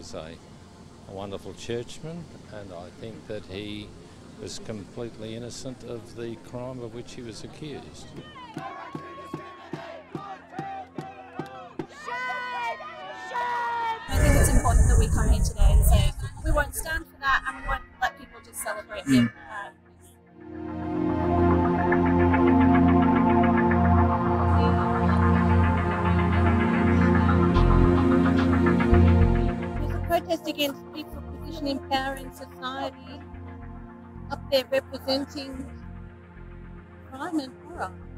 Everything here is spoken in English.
was a wonderful churchman, and I think that he was completely innocent of the crime of which he was accused. I think it's important that we come here today and say we won't stand for that, and we won't let people just celebrate him. There's a protest against people position in power in society up there representing crime and horror.